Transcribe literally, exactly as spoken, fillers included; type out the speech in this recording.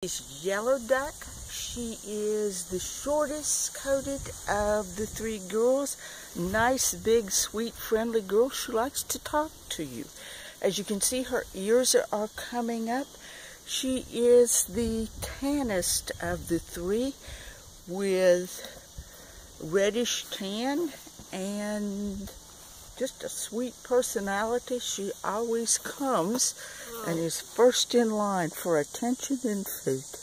Is Yellow Duck. She is the shortest coated of the three girls. Nice, big, sweet, friendly girl. She likes to talk to you. As you can see, her ears are, are coming up. She is the tannest of the three with reddish tan and just a sweet personality. She always comes and is first in line for attention and food.